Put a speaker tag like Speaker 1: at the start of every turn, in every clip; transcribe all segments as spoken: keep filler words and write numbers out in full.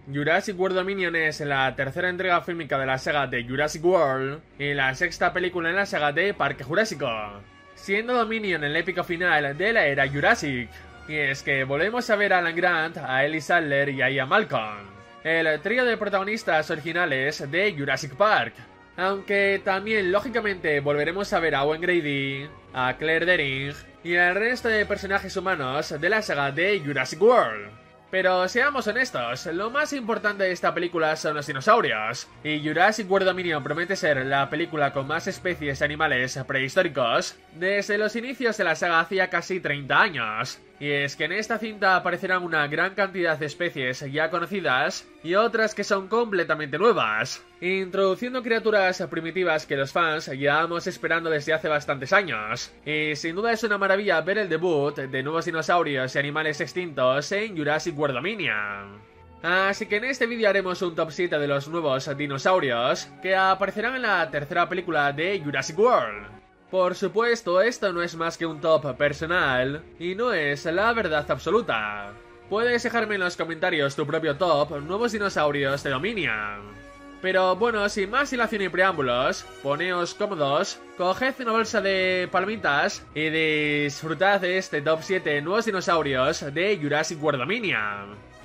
Speaker 1: Jurassic World Dominion es la tercera entrega fílmica de la saga de Jurassic World y la sexta película en la saga de Parque Jurásico, siendo Dominion el épico final de la era Jurassic. Y es que volvemos a ver a Alan Grant, a Ellie Sattler y a Ian Malcolm, el trío de protagonistas originales de Jurassic Park. Aunque también, lógicamente, volveremos a ver a Owen Grady, a Claire Deering y al resto de personajes humanos de la saga de Jurassic World. Pero seamos honestos, lo más importante de esta película son los dinosaurios, y Jurassic World Dominion promete ser la película con más especies de animales prehistóricos desde los inicios de la saga hacía casi treinta años. Y es que en esta cinta aparecerán una gran cantidad de especies ya conocidas y otras que son completamente nuevas, introduciendo criaturas primitivas que los fans llevamos esperando desde hace bastantes años. Y sin duda es una maravilla ver el debut de nuevos dinosaurios y animales extintos en Jurassic World Dominion. Así que en este vídeo haremos un top siete de los nuevos dinosaurios que aparecerán en la tercera película de Jurassic World. Por supuesto, esto no es más que un top personal y no es la verdad absoluta. Puedes dejarme en los comentarios tu propio top nuevos dinosaurios de Dominion. Pero bueno, sin más dilación y preámbulos, poneos cómodos, coged una bolsa de palomitas y disfrutad de este top siete nuevos dinosaurios de Jurassic World Dominion.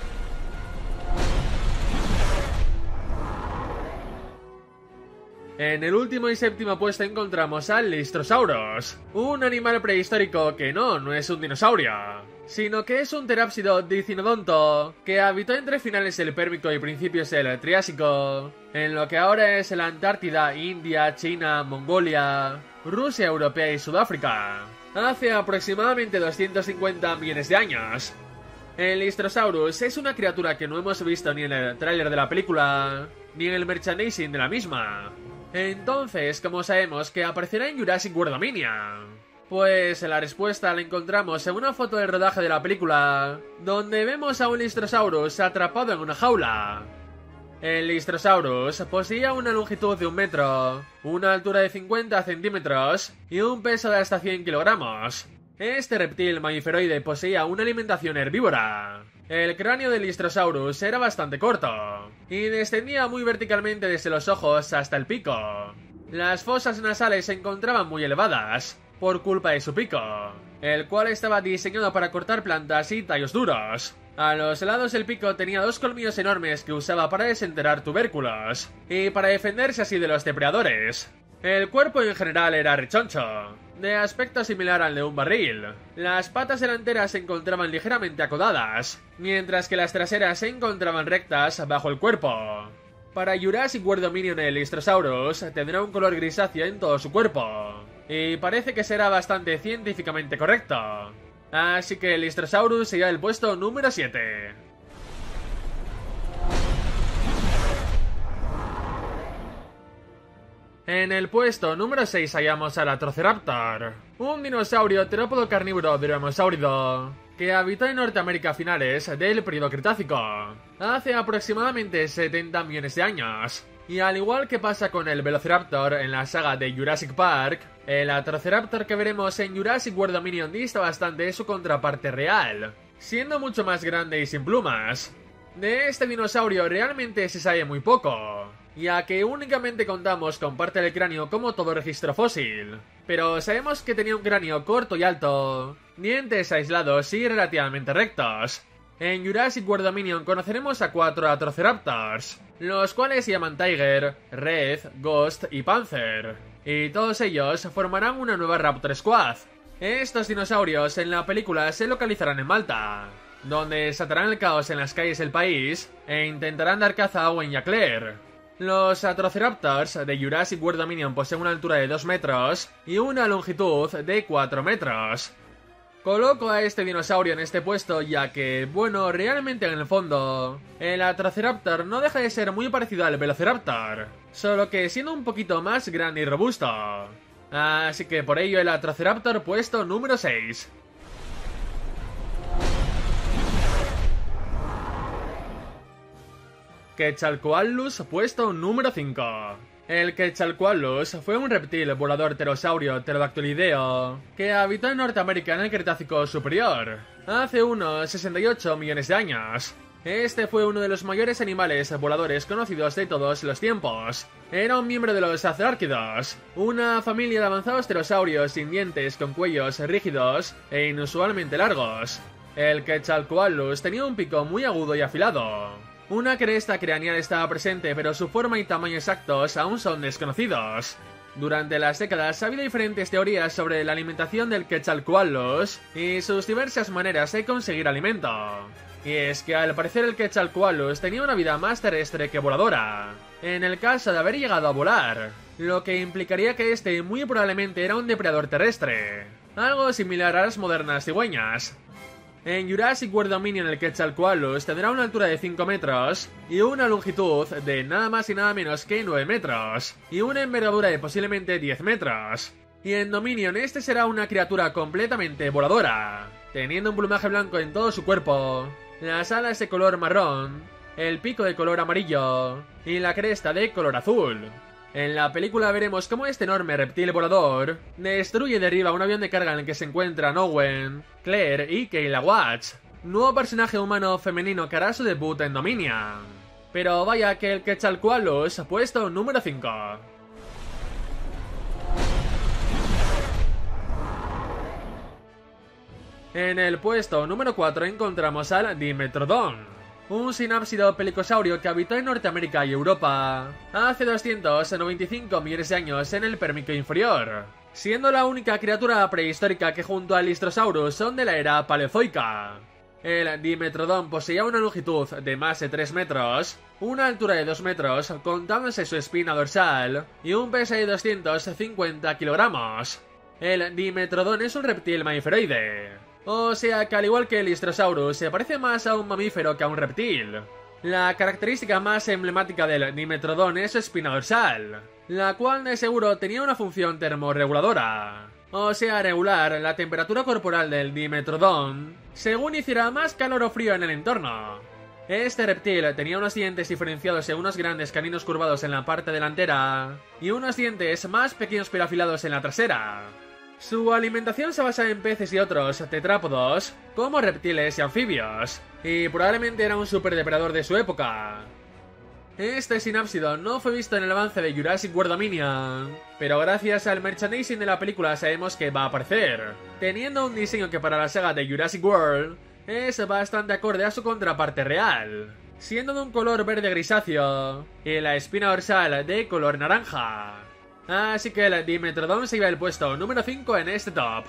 Speaker 1: En el último y séptimo puesto encontramos al Lystrosaurus, un animal prehistórico que no, no es un dinosaurio, sino que es un terápsido dicinodonto que habitó entre finales del Pérmico y principios del Triásico, en lo que ahora es la Antártida, India, China, Mongolia, Rusia europea y Sudáfrica, hace aproximadamente doscientos cincuenta millones de años. El Lystrosaurus es una criatura que no hemos visto ni en el tráiler de la película, ni en el merchandising de la misma. Entonces, ¿cómo sabemos que aparecerá en Jurassic World Dominion? Pues la respuesta la encontramos en una foto del rodaje de la película, donde vemos a un Lystrosaurus atrapado en una jaula. El Lystrosaurus poseía una longitud de un metro, una altura de cincuenta centímetros y un peso de hasta cien kilogramos. Este reptil mamíferoide poseía una alimentación herbívora. El cráneo del Lystrosaurus era bastante corto y descendía muy verticalmente desde los ojos hasta el pico. Las fosas nasales se encontraban muy elevadas por culpa de su pico, el cual estaba diseñado para cortar plantas y tallos duros. A los lados del pico tenía dos colmillos enormes que usaba para desenterrar tubérculos y para defenderse así de los depredadores. El cuerpo en general era rechoncho, de aspecto similar al de un barril. Las patas delanteras se encontraban ligeramente acodadas, mientras que las traseras se encontraban rectas bajo el cuerpo. Para Jurassic World Dominion el Lystrosaurus tendrá un color grisáceo en todo su cuerpo, y parece que será bastante científicamente correcto. Así que el Lystrosaurus sería el puesto número siete. En el puesto número seis hallamos al Atroceraptor, un dinosaurio terópodo carnívoro dromaeosáurido que habitó en Norteamérica a finales del período Cretácico, hace aproximadamente setenta millones de años. Y al igual que pasa con el Velociraptor en la saga de Jurassic Park, el Atroceraptor que veremos en Jurassic World Dominion dista bastante de su contraparte real, siendo mucho más grande y sin plumas. De este dinosaurio realmente se sabe muy poco, ya que únicamente contamos con parte del cráneo como todo registro fósil, pero sabemos que tenía un cráneo corto y alto, dientes aislados y relativamente rectos. En Jurassic World Dominion conoceremos a cuatro Atroceraptors, los cuales se llaman Tiger, Red, Ghost y Panther, y todos ellos formarán una nueva Raptor Squad. Estos dinosaurios en la película se localizarán en Malta, donde desatarán el caos en las calles del país e intentarán dar caza a Owen y a Claire. Los Atroceraptors de Jurassic World Dominion poseen una altura de dos metros y una longitud de cuatro metros. Coloco a este dinosaurio en este puesto ya que, bueno, realmente en el fondo, el Atroceraptor no deja de ser muy parecido al Velociraptor, solo que siendo un poquito más grande y robusto. Así que por ello el Atroceraptor puesto número seis. Quetzalcoatlus puesto número cinco. El Quetzalcoatlus fue un reptil volador pterosaurio pterodactilideo que habitó en Norteamérica en el Cretácico superior, hace unos sesenta y ocho millones de años. Este fue uno de los mayores animales voladores conocidos de todos los tiempos. Era un miembro de los Acerárquidos, una familia de avanzados pterosaurios sin dientes con cuellos rígidos e inusualmente largos. El Quetzalcoatlus tenía un pico muy agudo y afilado. Una cresta craneal estaba presente, pero su forma y tamaño exactos aún son desconocidos. Durante las décadas ha habido diferentes teorías sobre la alimentación del Quetzalcoatlus y sus diversas maneras de conseguir alimento. Y es que al parecer el Quetzalcoatlus tenía una vida más terrestre que voladora, en el caso de haber llegado a volar, lo que implicaría que este muy probablemente era un depredador terrestre, algo similar a las modernas cigüeñas. En Jurassic World Dominion el Quetzalcoatlus tendrá una altura de cinco metros y una longitud de nada más y nada menos que nueve metros y una envergadura de posiblemente diez metros. Y en Dominion este será una criatura completamente voladora, teniendo un plumaje blanco en todo su cuerpo, las alas de color marrón, el pico de color amarillo y la cresta de color azul. En la película veremos cómo este enorme reptil volador destruye y derriba un avión de carga en el que se encuentran Owen, Claire y Kayla Watts, nuevo personaje humano femenino que hará su debut en Dominion. Pero vaya que el Quetzalcoatlus puesto número cinco. En el puesto número cuatro encontramos al Dimetrodon, un sinápsido pelicosaurio que habitó en Norteamérica y Europa hace doscientos noventa y cinco millones de años en el Pérmico inferior, siendo la única criatura prehistórica que junto al Lystrosaurus son de la era Paleozoica. El Dimetrodon poseía una longitud de más de tres metros, una altura de dos metros contándose su espina dorsal y un peso de doscientos cincuenta kilogramos. El Dimetrodon es un reptil mamíferoide, o sea que al igual que el Lystrosaurus se parece más a un mamífero que a un reptil. La característica más emblemática del Dimetrodon es su espina dorsal, la cual de seguro tenía una función termorreguladora, o sea regular la temperatura corporal del Dimetrodon según hiciera más calor o frío en el entorno. Este reptil tenía unos dientes diferenciados en unos grandes caninos curvados en la parte delantera y unos dientes más pequeños pero afilados en la trasera. Su alimentación se basa en peces y otros tetrápodos, como reptiles y anfibios, y probablemente era un superdepredador de su época. Este sinápsido no fue visto en el avance de Jurassic World Dominion, pero gracias al merchandising de la película sabemos que va a aparecer, teniendo un diseño que para la saga de Jurassic World es bastante acorde a su contraparte real, siendo de un color verde grisáceo y la espina dorsal de color naranja. Así que el Dimetrodon se lleva el puesto número cinco en este top.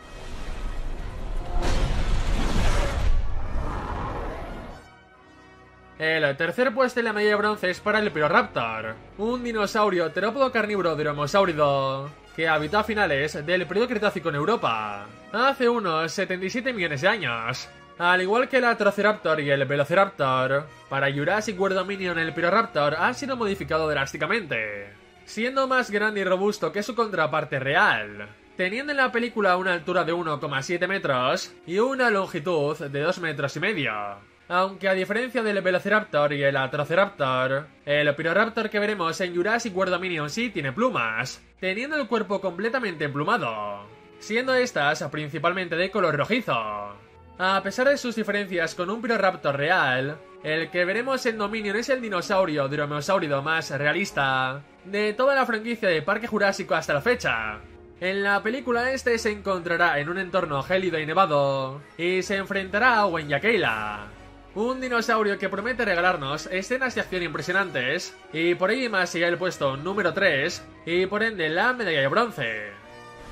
Speaker 1: El tercer puesto en la medalla de bronce es para el Pyroraptor, un dinosaurio terópodo carnívoro dromeosáurido que habitó a finales del periodo Cretácico en Europa, hace unos setenta y siete millones de años. Al igual que el Atrociraptor y el Velociraptor, para Jurassic World Dominion el Pyroraptor ha sido modificado drásticamente, siendo más grande y robusto que su contraparte real, teniendo en la película una altura de uno coma siete metros y una longitud de dos metros y medio. Aunque a diferencia del Velociraptor y el Atrociraptor, el Pyroraptor que veremos en Jurassic World Dominion sí tiene plumas, teniendo el cuerpo completamente emplumado, siendo estas principalmente de color rojizo. A pesar de sus diferencias con un Pyroraptor real, el que veremos en Dominion es el dinosaurio dromeosáurido más realista de toda la franquicia de Parque Jurásico hasta la fecha. En la película este se encontrará en un entorno gélido y nevado y se enfrentará a Owen y a Kayla, un dinosaurio que promete regalarnos escenas de acción impresionantes y por ello más sigue el puesto número tres y por ende la medalla de bronce.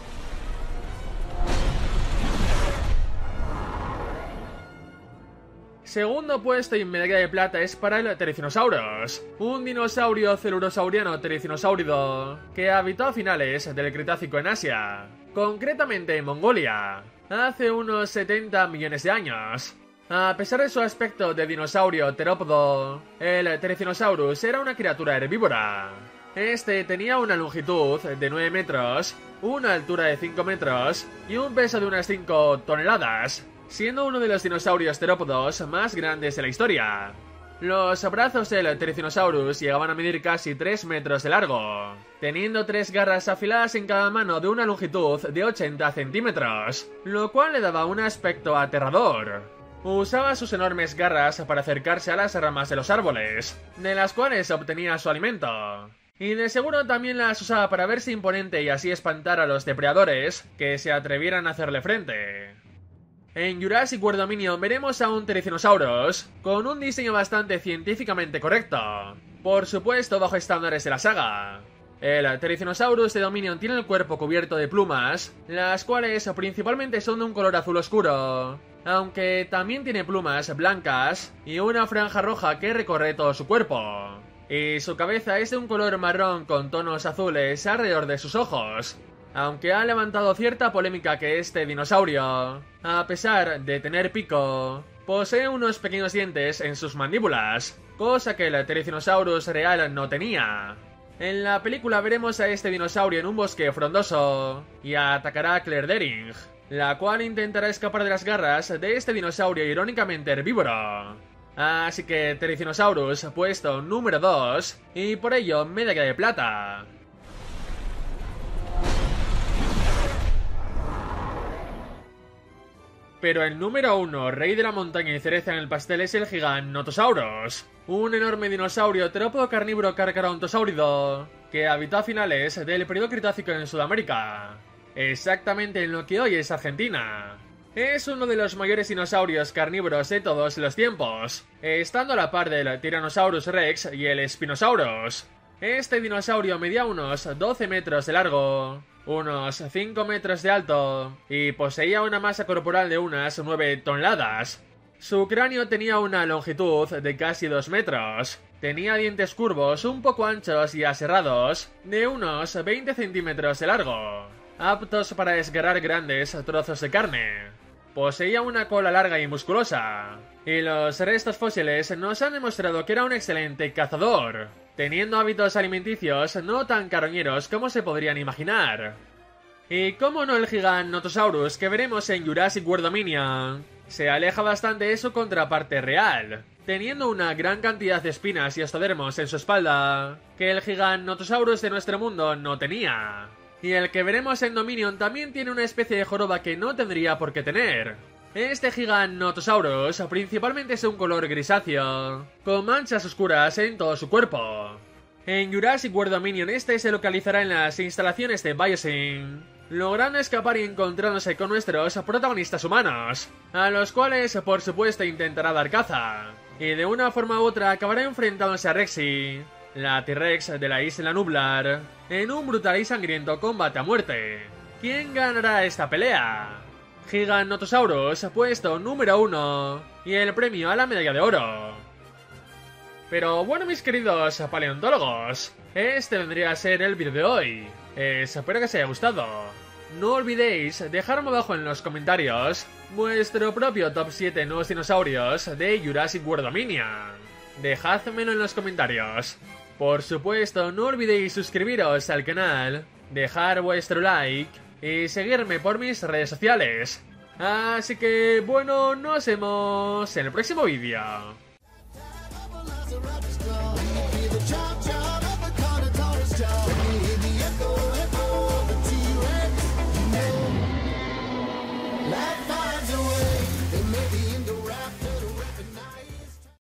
Speaker 1: Segundo puesto y medalla de plata es para el Therizinosaurus, un dinosaurio celurosauriano tericinosáurido que habitó a finales del Cretácico en Asia, concretamente en Mongolia, hace unos setenta millones de años. A pesar de su aspecto de dinosaurio terópodo, el Therizinosaurus era una criatura herbívora. Este tenía una longitud de nueve metros, una altura de cinco metros y un peso de unas cinco toneladas, siendo uno de los dinosaurios terópodos más grandes de la historia. Los brazos del Therizinosaurus llegaban a medir casi tres metros de largo, teniendo tres garras afiladas en cada mano de una longitud de ochenta centímetros, lo cual le daba un aspecto aterrador. Usaba sus enormes garras para acercarse a las ramas de los árboles, de las cuales obtenía su alimento. Y de seguro también las usaba para verse imponente y así espantar a los depredadores que se atrevieran a hacerle frente. En Jurassic World Dominion veremos a un Triceratosaurus con un diseño bastante científicamente correcto, por supuesto bajo estándares de la saga. El Triceratosaurus de Dominion tiene el cuerpo cubierto de plumas, las cuales principalmente son de un color azul oscuro, aunque también tiene plumas blancas y una franja roja que recorre todo su cuerpo. Y su cabeza es de un color marrón con tonos azules alrededor de sus ojos, aunque ha levantado cierta polémica que este dinosaurio, a pesar de tener pico, posee unos pequeños dientes en sus mandíbulas, cosa que el Triceratosaurus real no tenía. En la película veremos a este dinosaurio en un bosque frondoso y atacará a Claire Deering, la cual intentará escapar de las garras de este dinosaurio irónicamente herbívoro. Así que Triceratosaurus puesto número dos y por ello medalla de plata. Pero el número uno, rey de la montaña y cereza en el pastel, es el Giganotosaurus, un enorme dinosaurio terópodo carnívoro carcharodontosáurido que habitó a finales del periodo Cretácico en Sudamérica, exactamente en lo que hoy es Argentina. Es uno de los mayores dinosaurios carnívoros de todos los tiempos, estando a la par del Tyrannosaurus Rex y el Spinosaurus. Este dinosaurio medía unos doce metros de largo, unos cinco metros de alto y poseía una masa corporal de unas nueve toneladas. Su cráneo tenía una longitud de casi dos metros. Tenía dientes curvos un poco anchos y aserrados, de unos veinte centímetros de largo, aptos para desgarrar grandes trozos de carne. Poseía una cola larga y musculosa, y los restos fósiles nos han demostrado que era un excelente cazador, teniendo hábitos alimenticios no tan carroñeros como se podrían imaginar. Y cómo no, el Giganotosaurus que veremos en Jurassic World Dominion se aleja bastante de su contraparte real, teniendo una gran cantidad de espinas y ostodermos en su espalda que el Giganotosaurus de nuestro mundo no tenía. Y el que veremos en Dominion también tiene una especie de joroba que no tendría por qué tener. Este Giganotosaurus principalmente es de un color grisáceo, con manchas oscuras en todo su cuerpo. En Jurassic World Dominion este se localizará en las instalaciones de Biosyn, logrando escapar y encontrándose con nuestros protagonistas humanos, a los cuales por supuesto intentará dar caza, y de una forma u otra acabará enfrentándose a Rexy, la T-Rex de la isla Nublar, en un brutal y sangriento combate a muerte. ¿Quién ganará esta pelea? Giganotosaurus puesto número uno y el premio a la medalla de oro. Pero bueno, mis queridos paleontólogos, este vendría a ser el vídeo de hoy. Eh, espero que os haya gustado. No olvidéis dejarme abajo en los comentarios vuestro propio top siete nuevos dinosaurios de Jurassic World Dominion. Dejádmelo en los comentarios. Por supuesto, no olvidéis suscribiros al canal, dejar vuestro like y seguirme por mis redes sociales. Así que, bueno, nos vemos en el próximo vídeo.